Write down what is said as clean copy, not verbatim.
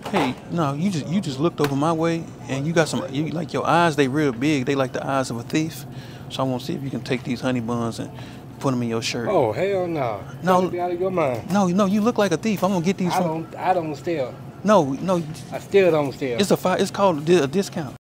Hey, no, you just looked over my way, and you got some. You like your eyes? They real big. They like the eyes of a thief. So I want to see if you can take these honey buns and put them in your shirt. Oh hell no! No, Be out of your mind. no, you look like a thief. I'm gonna get these. I don't steal. No, I still don't steal. It's called a discount.